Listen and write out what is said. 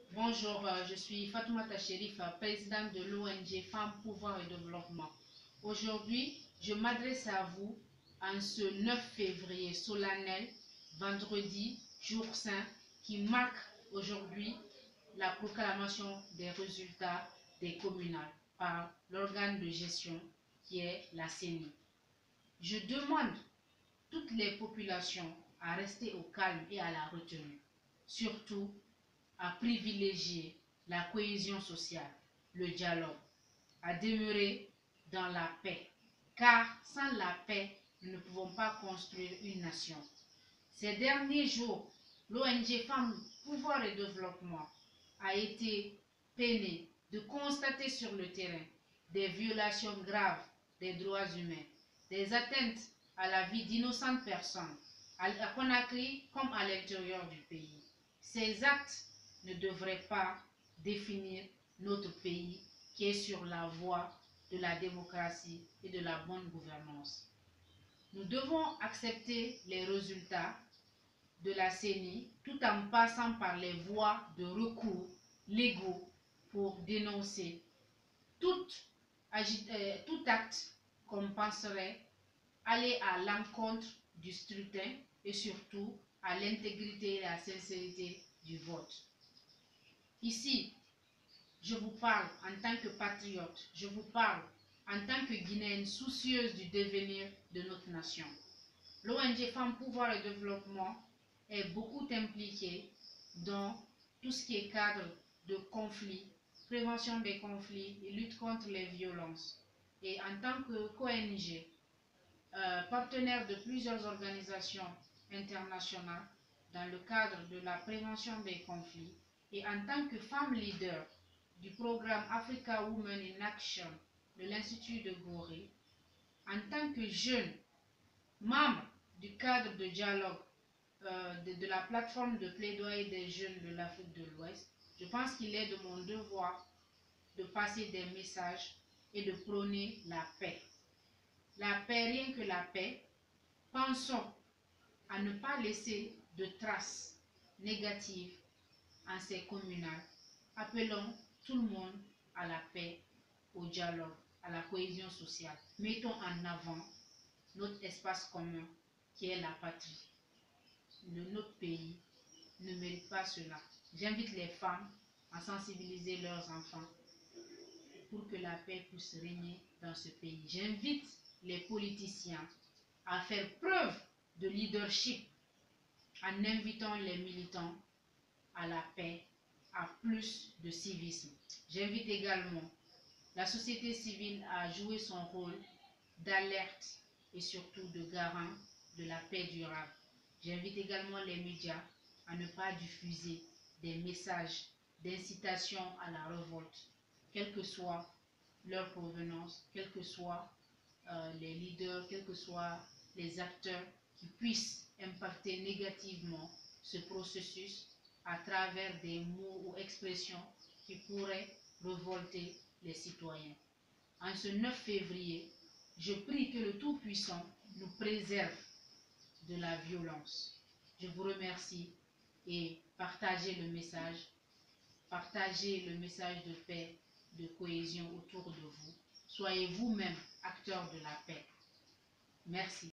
Bonjour, je suis Fatoumata Chérif, présidente de l'ONG Femmes, Pouvoir et Développement. Aujourd'hui, je m'adresse à vous en ce 9 février solennel, vendredi, jour saint, qui marque aujourd'hui la proclamation des résultats des communales par l'organe de gestion qui est la CENI. Je demande toutes les populations à rester au calme et à la retenue, surtout à privilégier la cohésion sociale, le dialogue, à demeurer dans la paix, car sans la paix, nous ne pouvons pas construire une nation. Ces derniers jours, l'ONG Femmes, Pouvoir et Développement a été peinée de constater sur le terrain des violations graves des droits humains, des atteintes à la vie d'innocentes personnes, à Conakry comme à l'intérieur du pays. Ces actes ne devrait pas définir notre pays qui est sur la voie de la démocratie et de la bonne gouvernance. Nous devons accepter les résultats de la CENI tout en passant par les voies de recours légaux pour dénoncer tout acte qu'on penserait aller à l'encontre du scrutin et surtout à l'intégrité et à la sincérité du vote. Ici, je vous parle en tant que patriote, je vous parle en tant que Guinéenne soucieuse du devenir de notre nation. L'ONG Femmes, Pouvoir et Développement est beaucoup impliquée dans tout ce qui est cadre de conflits, prévention des conflits et lutte contre les violences. Et en tant que qu'ONG, partenaire de plusieurs organisations internationales dans le cadre de la prévention des conflits, et en tant que femme leader du programme Africa Women in Action de l'Institut de Gorée, en tant que jeune membre du cadre de dialogue de la plateforme de plaidoyer des jeunes de l'Afrique de l'Ouest, je pense qu'il est de mon devoir de passer des messages et de prôner la paix. La paix, rien que la paix. Pensons à ne pas laisser de traces négatives en ces communales. Appelons tout le monde à la paix, au dialogue, à la cohésion sociale. Mettons en avant notre espace commun qui est la patrie. Notre pays ne mérite pas cela. J'invite les femmes à sensibiliser leurs enfants pour que la paix puisse régner dans ce pays. J'invite les politiciens à faire preuve de leadership en invitant les militants à la paix, à plus de civisme. J'invite également la société civile à jouer son rôle d'alerte et surtout de garant de la paix durable. J'invite également les médias à ne pas diffuser des messages d'incitation à la révolte, quelle que soit leur provenance, quels que soient les leaders, quels que soient les acteurs qui puissent impacter négativement ce processus à travers des mots ou expressions qui pourraient révolter les citoyens. En ce 9 février, je prie que le Tout-Puissant nous préserve de la violence. Je vous remercie et partagez le message de paix, de cohésion autour de vous. Soyez vous-même acteurs de la paix. Merci.